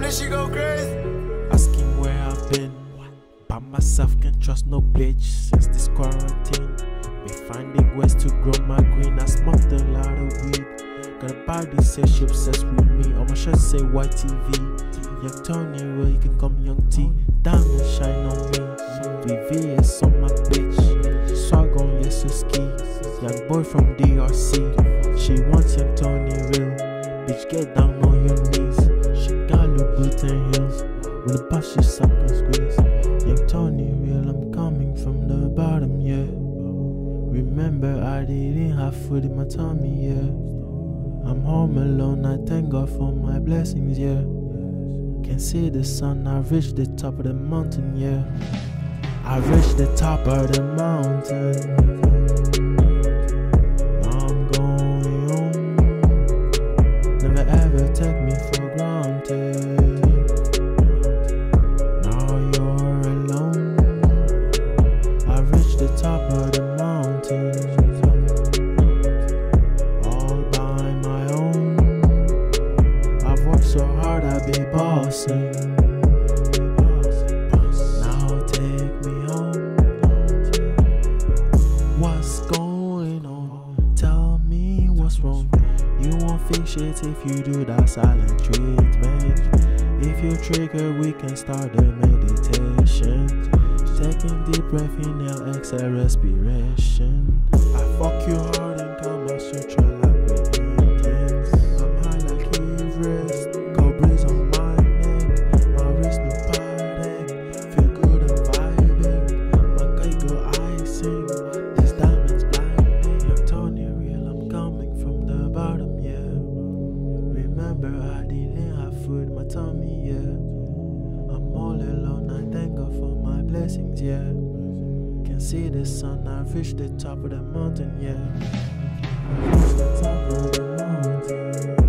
this shit go crazy. Asking where I've been. By myself, can't trust no bitch since this quarantine. Been finding ways to grow my green. I smoked a lot of weed. Got a body say she obsessed with me. On my shirt say YTV. Young Thony Vriel, you can call me Young T. Diamond shine on me. VVS on my bitch. Swag on yes to ski. Young boy from DRC. She wants Young Thony Vriel. Bitch, get down on your knees. She got Louboutin heels. When the bus she suck and squeeze. Young Thony Vriel, I'm coming from the bottom, yeah. Remember I didn't have food in my tummy, yeah. I'm home alone, I thank God for my blessings, yeah. Can see the sun, I reached the top of the mountain, yeah. I reached the top of the mountain. Now I'm going home. Never ever take me for granted. Now you're alone. I reached the top of the mountain. All by my own. I've worked so hard, I be bossing. Now take me home. What's going on? Tell me what's wrong. You won't fix shit if you do that silent treatment. If you trigger, we can start the meditation. Taking deep breath, inhale, exhale, respiration. I fuck you hard and come my sutra like we intense. I'm high like Everest, cold breeze on my neck. My wrist no party, feel good and vibing. My guy go icing, this diamond's blinding. I'm Thony Vriel, I'm coming from the bottom, yeah. Remember I didn't have food in my tummy, yeah. I'm all alone, I thank God for my blessings, yeah. Can see the sun, I reached the top of the mountain, yeah. I reached the top of the mountain.